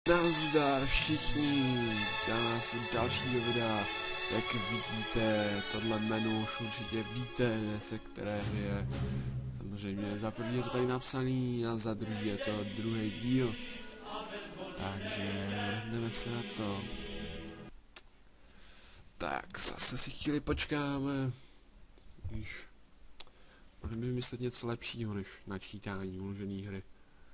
Nazdar všichni, nás u dalšího videa. Jak vidíte, tohle menu už určitě víte, se které je. Samozřejmě za první je to tady napsaný a za druhý je to druhý díl. Takže jdeme se na to. Tak, zase si chvíli počkáme. Když můžeme vymyslet něco lepšího než načítání uložené hry.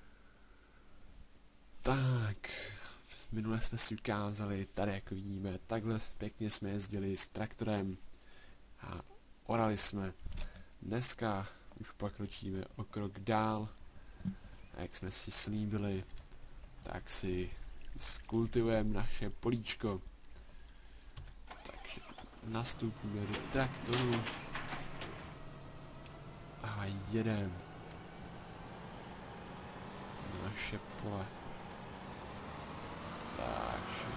Tak, minule jsme si ukázali, tady jak vidíme, takhle pěkně jsme jezdili s traktorem a orali jsme. Dneska už pokročíme o krok dál a jak jsme si slíbili, tak si skultivujeme naše políčko. Takže nastoupíme do traktoru a jedeme na naše pole. Takže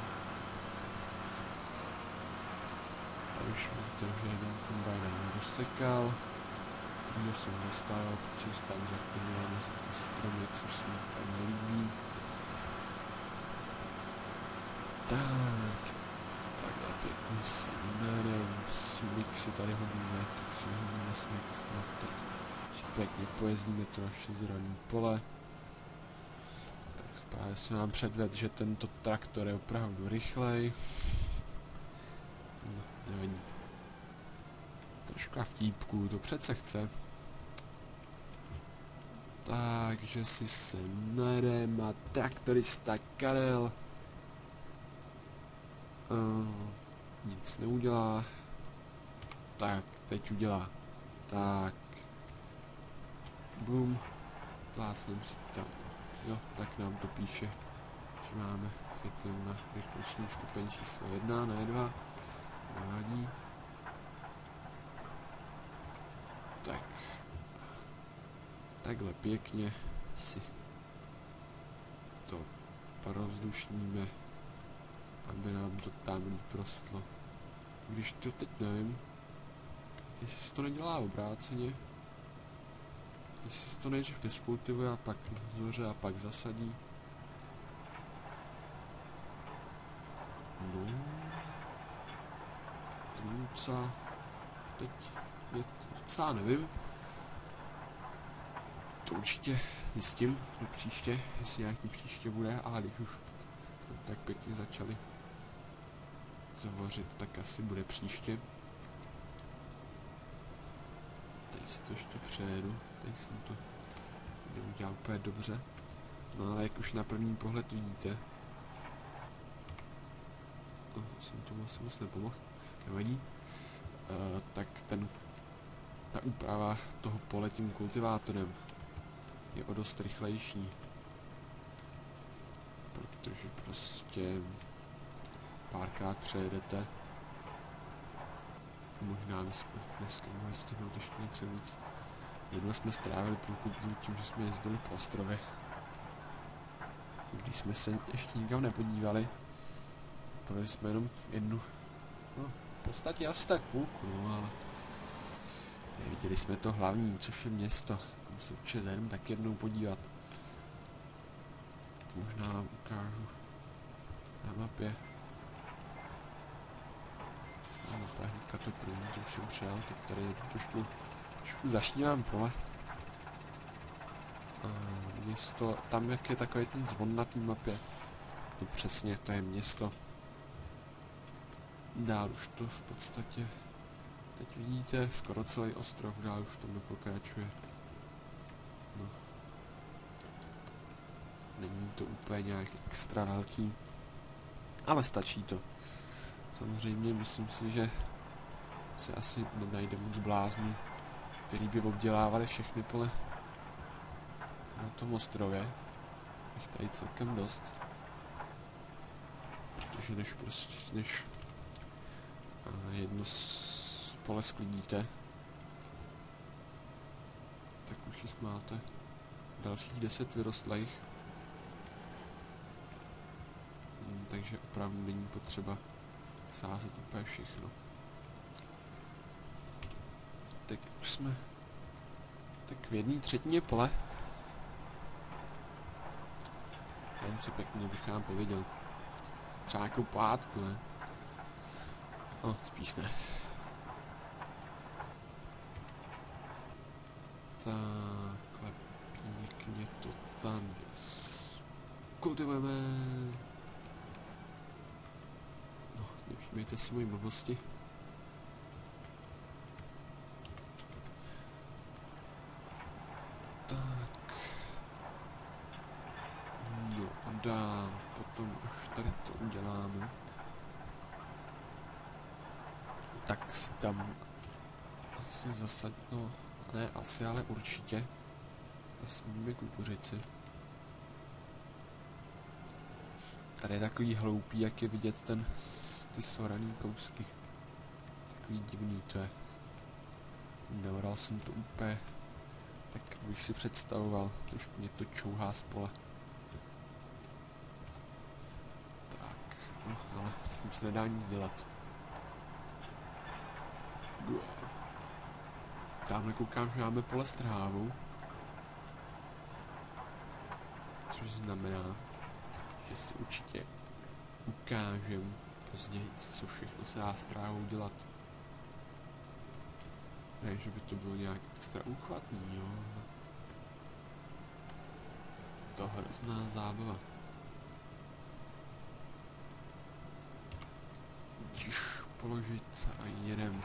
tady už vidíte, že jeden kombajn nám rozsekal, druhý jsem zastavil, protože tam zapomněl mezi ty stromy, což se mi tam nelíbí. Tak, takhle pěkně si jmenujeme, smyk si tady hodíme, tak si hodíme smyk, no tak si pěkně pojezdíme to naše zraný pole. Právě jsem vám předvedl, že tento traktor je opravdu rychlej. No, nevadí. Troška vtípků, to přece chce. Takže si se najedeme a traktorista Karel nic neudělá. Tak, teď udělá. Tak. Bum. Plácnem si tam. Jo, tak nám to píše, že máme chytem na rychlostní stupeň číslo 1, ne 2. Nevadí. Tak. Takhle pěkně si to provzdušníme, aby nám to tam líp rostlo. Když to teď nevím, jestli se to nedělá obráceně. Jestli se to nejdřív neskultivuje a pak zoře a pak zasadí. No. Truca. Teď je docela nevím. To určitě zjistím do příště, jestli nějaký příště bude, ale když už jsme tak pěkně začali zavořit, tak asi bude příště. Teď si to ještě přejedu, teď jsem to neudělal úplně dobře. No ale jak už na první pohled vidíte, jsem tomu asi moc nepomohl, nevadí, tak ta úprava toho pole tím kultivátorem je o dost rychlejší. Protože prostě párkrát přejedete. Možná bychom dneska mohli stihnout ještě něco víc. Jednou jsme strávili půlku dílu tím, že jsme jezdili po ostrovech. Když jsme se ještě nikam nepodívali, protože jsme jenom jednu, no v podstatě asi tak půlku, no ale neviděli jsme to hlavní, což je město. Tam se určitě zajedeme tak jednou podívat. To možná vám ukážu na mapě. No, hnedka to první, to už jsem přijal, tak tady je trošku zašnívám pole. Město, tam jak je takový ten zvon na té mapě, to přesně, to je město. Dál už to v podstatě, teď vidíte, skoro celý ostrov, dál už to nepokračuje. No. Není to úplně nějak extra velký, ale stačí to. Samozřejmě myslím si, že se asi nenajde moc bláznů, který by obdělávali všechny pole na tom ostrově. Jich tady celkem dost. Protože než jedno pole sklidíte, tak už jich máte dalších 10 vyrostlých. Takže opravdu není potřeba sázet úplně všechno. Tak už jsme tak v jedné třetině pole. Tam co pěkně bych vám pověděl. Třeba nějakou pohádku, ne? No, spíš ne. Takhle pěkně to tam kultivujeme. No, nevšímejte si mojí blbosti. Tak. Jo, a dál. Potom, až tady to uděláme, tak si tam asi zasadit, no, ne asi, ale určitě zasadíme kukuřici. Tady je takový hloupý, jak je vidět ty soraný kousky. Takový divný to je. Neoral jsem to úplně tak, bych si představoval. Trošku mě to čouhá z pole. Tak, no, ale s tím se nedá nic dělat. Tamhle koukám, že máme pole s trhávou. Což znamená, že si určitě ukážem později, co všechno se dá s trávou dělat. Ne, že by to bylo nějak extra uchvatný, jo. To hrozná zábava. Když položit a jedem.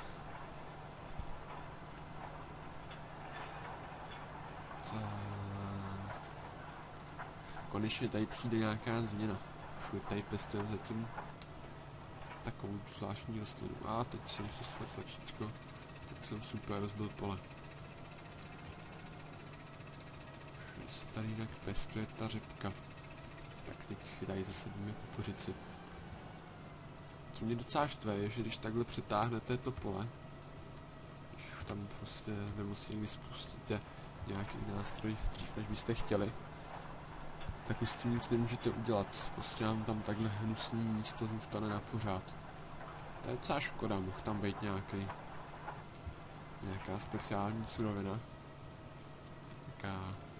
Tak. Konečně tady přijde nějaká změna. Všude tady pestujeme zatím takovou zvláštní rostlinu. A teď jsem si splet tlačítko. Tak jsem super rozbil pole. Všude se tady jinak pestuje ta řepka. Tak teď si tady zasadíme kukuřici. Co mě docela štve je, že když takhle přetáhnete to pole, když tam prostě nemusí někdy spustíte nějaký nástroj dřív, než byste chtěli, tak už s tím nic nemůžete udělat. Prostě vám tam takhle hnusný místo zůstane na pořád. To je docela škoda, mohl tam být nějaká speciální surovina. Nějaká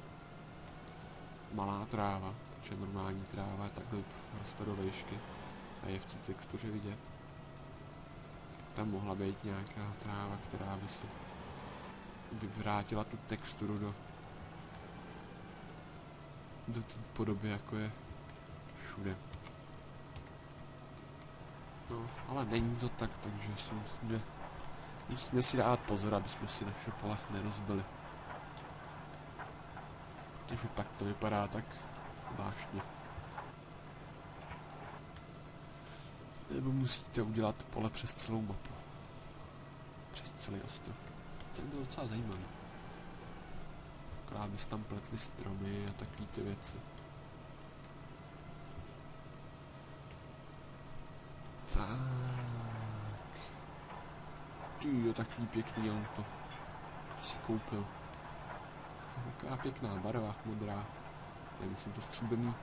malá tráva, protože normální tráva je takhle roste do výšky a je v té textuře vidět. Tam mohla být nějaká tráva, která by si vyvrátila tu texturu do té podoby, jako je všude. No, ale není to tak, takže si musíme si dát pozor, aby jsme si naše pole nerozbili. Protože pak to vypadá tak zvláštně. Nebo musíte udělat pole přes celou mapu. Přes celý ostrov. To by bylo docela zajímavé. Akorát bys tam pletli stromy a takový ty věci. Tak. Tyjo, takový pěkný auto. Si koupil. Taková pěkná barva, modrá. Nemyslím to stříbrný.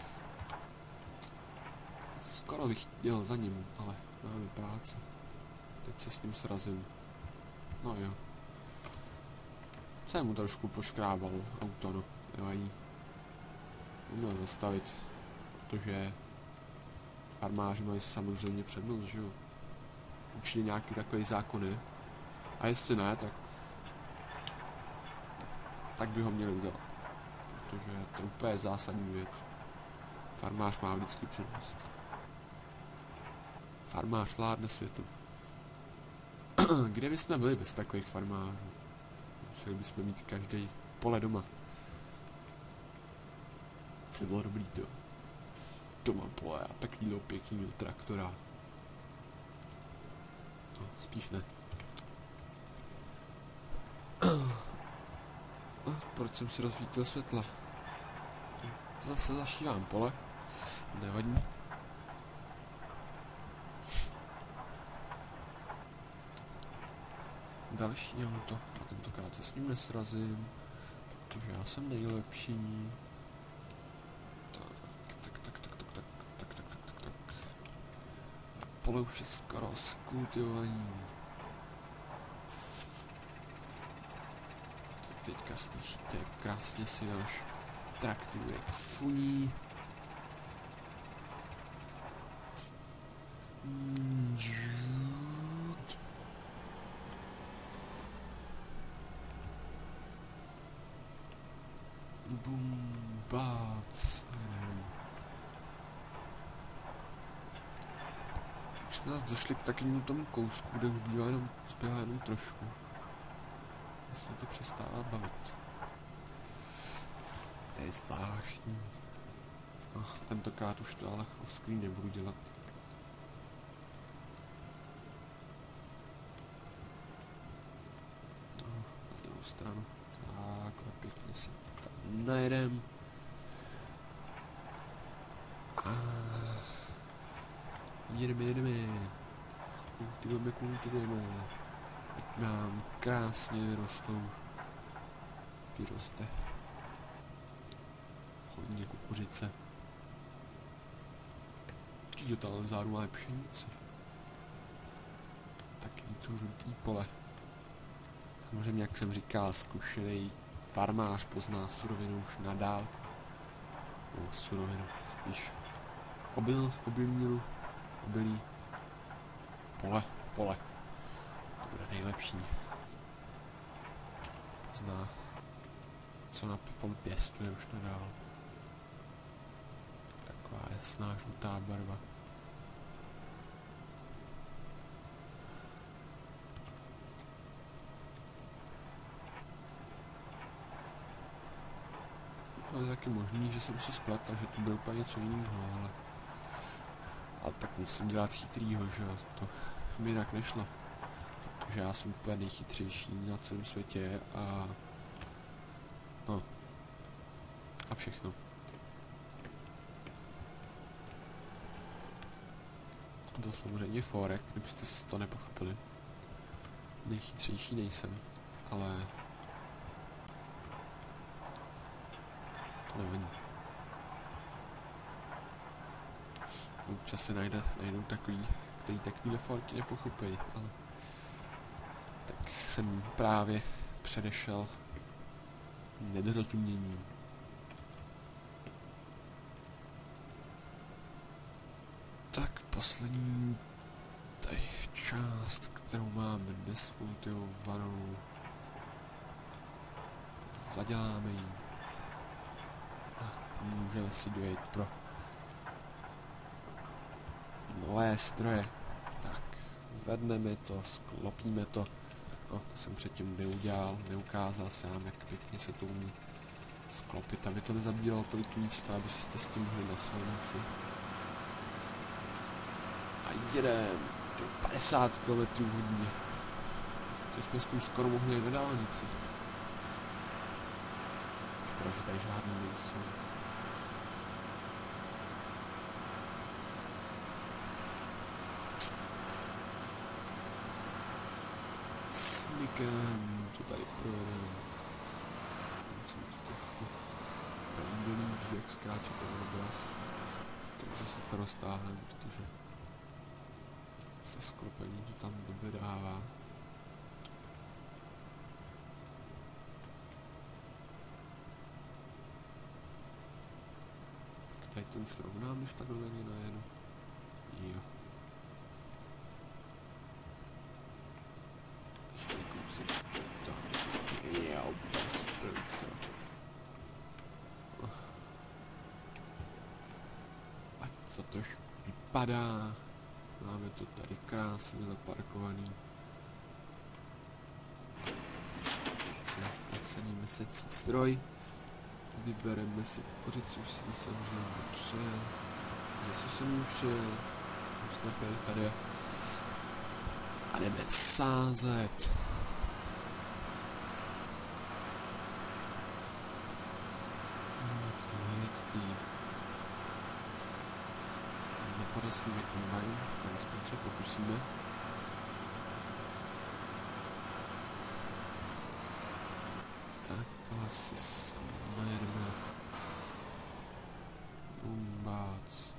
Skoro bych jel za ním, ale máme práce. Teď se s ním srazím. No jo. Jsem mu trošku poškrábal auto, no. Nevadí. Měl zastavit, protože farmáři mají samozřejmě přednost, že jo. Určitě nějaký takový zákon je. A jestli ne, tak by ho měli udělat. Protože to je úplně zásadní věc. Farmář má vždycky přednost. Farmář vládne světu. Kde bychom byli bez takových farmářů? Museli bychom mít každý pole doma. To bylo dobrý to. Doma pole a takovýhle pěknýho traktora. No, spíš ne. Proč jsem si rozsvítil světla? Zase zašívám pole. Nevadí. Další auto. A tentokrát se s ním nesrazím, protože já jsem nejlepší. Tak. A pole už je skoro skultivovaný. Tak teďka slyšíte, jak krásně si náš traktůrek funí. Bum, bác. Už jsme nás došli k takovému tomu kousku, kde už zbývá jenom trošku. Vlastně to přestává bavit. To je zvláštní. Tentokrát už to ale off-screen nebudu dělat. Na druhou stranu. Takhle pěkně si tam najedem. Jedeme. Kultivujeme. Ať nám krásně vyrostou. Vyroste. Hodně kukuřice. Čiže tam vzadu máme pšenici. Takový to žlutý pole. Samozřejmě, jak jsem říkal, zkušený farmář pozná surovinu už na dálku. No, surovinu, spíš obilí, pole. To bude nejlepší. Pozná, co na poli pěstuje už na dálku. Taková jasná žlutá barva. Ale je taky možný, že jsem se splet a že to bylo úplně něco jiného, ale tak musím dělat chytrýho, že jo, to mi tak nešlo. Protože já jsem úplně nejchytřejší na celém světě a no a všechno. To byl samozřejmě fórek, kdybyste si to nepochopili. Nejchytřejší nejsem, ale to nevadí. Občas se najdou takový, který takovýhle forky nepochopí, ale tak jsem právě předešel nedorozumění. Tak poslední tady část, kterou máme dnes kultivovanou, zaděláme ji. Můžeme si dojet pro nové stroje. Tak, vedneme to, sklopíme to. No, to jsem předtím neukázal se vám, jak pěkně se to umí sklopit, aby to nezabíralo tolik místa, aby jste s tím mohli na silnici. A jedem, to 50 km hodně. Teď jsme s tím skoro mohli jít na dálnici. Škoda, že tady žádný nejsou. Smykem, to tady projedeme. Musím to trošku pendolík, jak skáče ten obraz. Tak zase to roztáhneme, protože se sklopení to tam dobře dává. Tak tady ten srovnám, když takhle na ně najedu. Jo. Ať to trošku vypadá. Máme to tady krásně zaparkovaný. Teď si nasadíme secí stroj. Vybereme si kukuřici, už jsem samozřejmě přijel. Zase jsem ji přijel. Jsem slepej, tady je. A jdeme sázet. Nepadá s nimi kombajn, tak aspoň se pokusíme. Takhle si najedeme. Bumbác.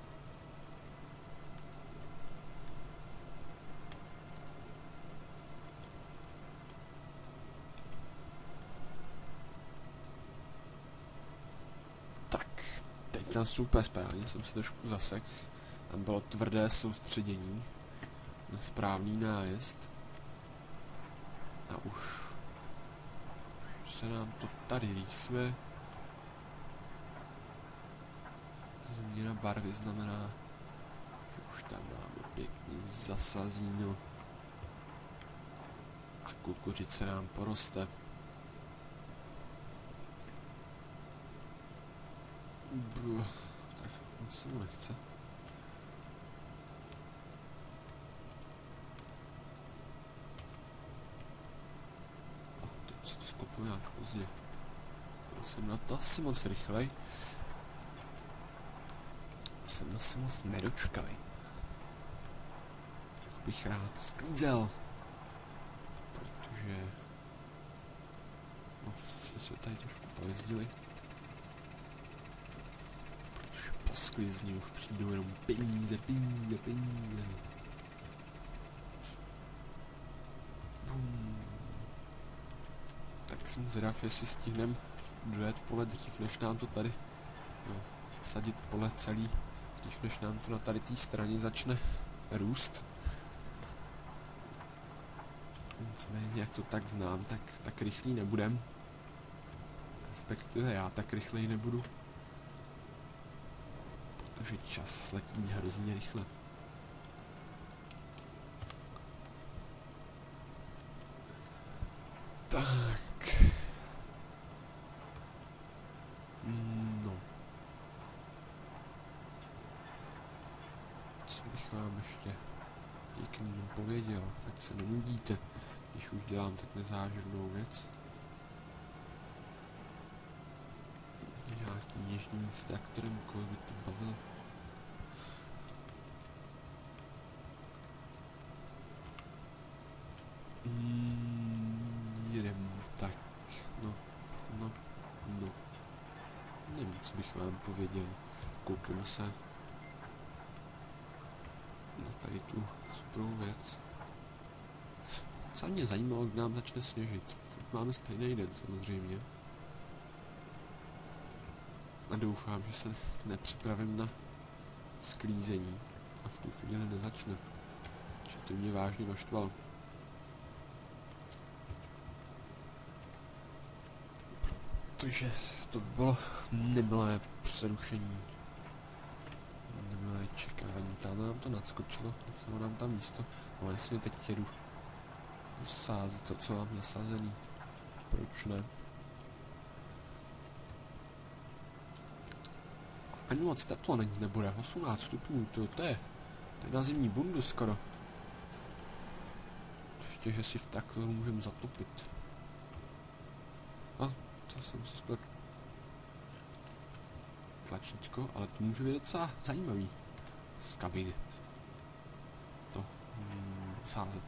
Tak, teď tam super správně, jsem se trošku zasek. Tam bylo tvrdé soustředění, na správný nájezd. A už se nám to tady rýsuje. Změna barvy znamená, že už tam máme pěkný zasazíno. A kukuřice nám poroste. Tak moc se mu nechce. A teď se to skopnu nějak pozdě. Jsem na to asi moc rychlej. Jsem se moc nedočkavý. Bych rád sklízel. Protože... No, se tady trošku pojezdili. Protože po sklizni už přijdou jenom peníze. Tak jsem zvědav, jestli stihnem dojet pole dřív, než nám to tady... No, zasadit pole celý, dřív, než nám to na tady té straně začne růst. Nicméně, jak to tak znám, tak rychlý nebudem. Respektive já tak rychlej nebudu. Protože čas letí hrozně rychle. Tak. No. Co bych vám ještě pěkně pověděl, ať se nenudíte, když už dělám tak nezáživnou věc. Nějaký něžný s traktorem, koho by to bavilo. Jedem, tak, no. Nevím, co bych vám pověděl. Koukneme se na tady tu sprou věc. Co mě zajímalo, kdy nám začne sněžit. Furt máme stejný den samozřejmě. A doufám, že se nepřipravím na sklízení a v tu chvíli nezačne. Že to mě vážně naštvalo. Protože to bylo nemilé přerušení. Nemilé čekání. Tam nám to nadskočilo, nechalo nám tam místo. Ale jestli teď jedu sázet to, co mám nasazený. Proč ne? Ani moc teplo nebude, 18 stupňů, to je na zimní bundu skoro. Ještě, že si v traktoru můžeme zatopit. A to jsem si spletl. Tlačítko, ale to může být docela zajímavý. Z kabiny. To sázet.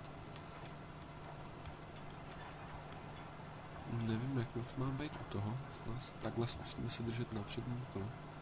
Nevím, jak moc mám být u toho. Takhle zkusíme se držet na předním kole.